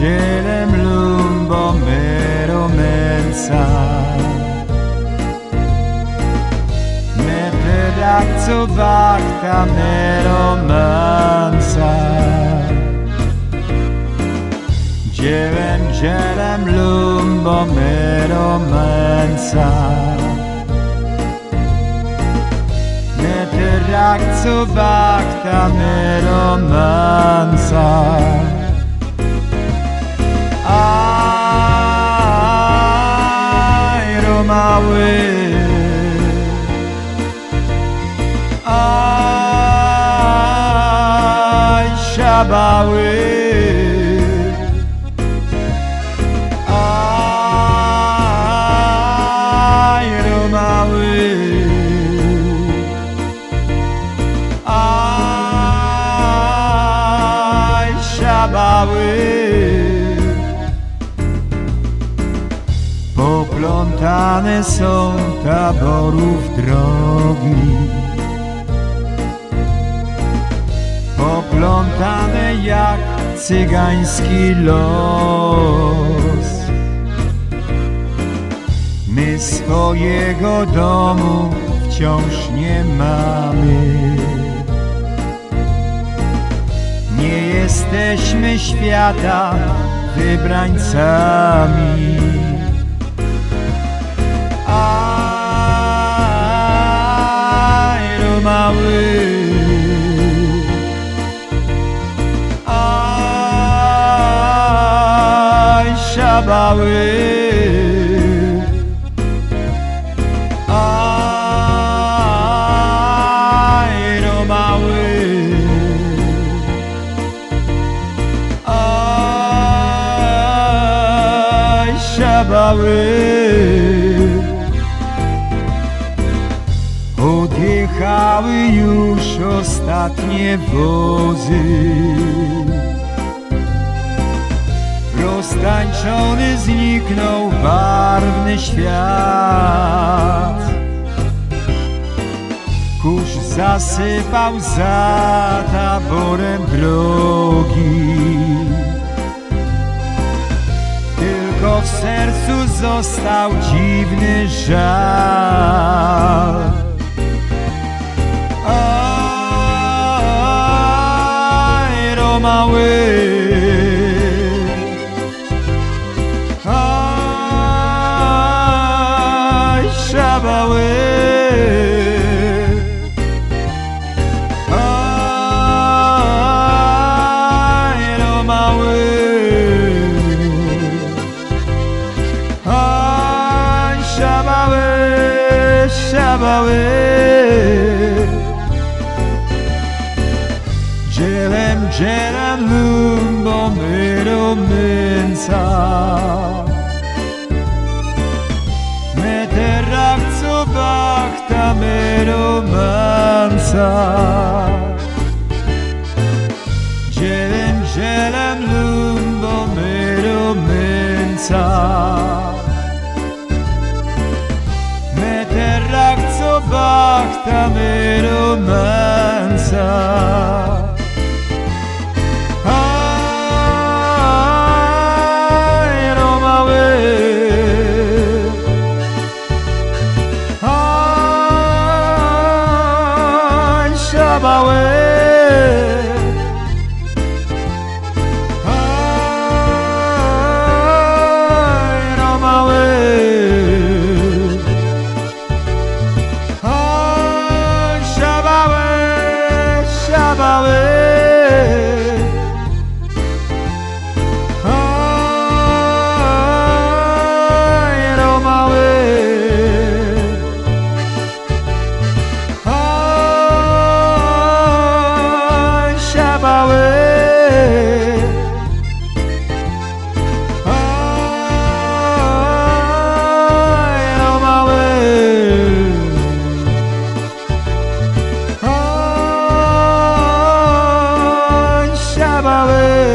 Jelem lumbo mero mensa Me perazzo bacta mero mansa Jelem lumbo mero mensa Me perazzo bacta mero mansa Ai, Romawe Ai, Shabawe Ai, Romawe Ai, Shabawe Poplątane są taborów drogi Poplątane jak cygański los My swojego domu wciąż nie mamy Nie jesteśmy świata wybrańcami Mały Aj, Shabały Aj, Romały Aj, Shabały Odjechały już ostatnie wozy Roztańczony zniknął barwny świat Kurz zasypał za taborem drogi Tylko w sercu został dziwny żal Aj, Romały Aj, Shabały Aj, Romały Aj, Shabały, Shabały Jelem lumbo mero mensa Me terrazzo bacta mero mansa Jelem lumbo mero mensa Me terrazzo bacta mero mansa Shabały Aj, Romały Aj, Shabały, Shabały Aj, Romały Shabały Aj, Romały Aj, Shabały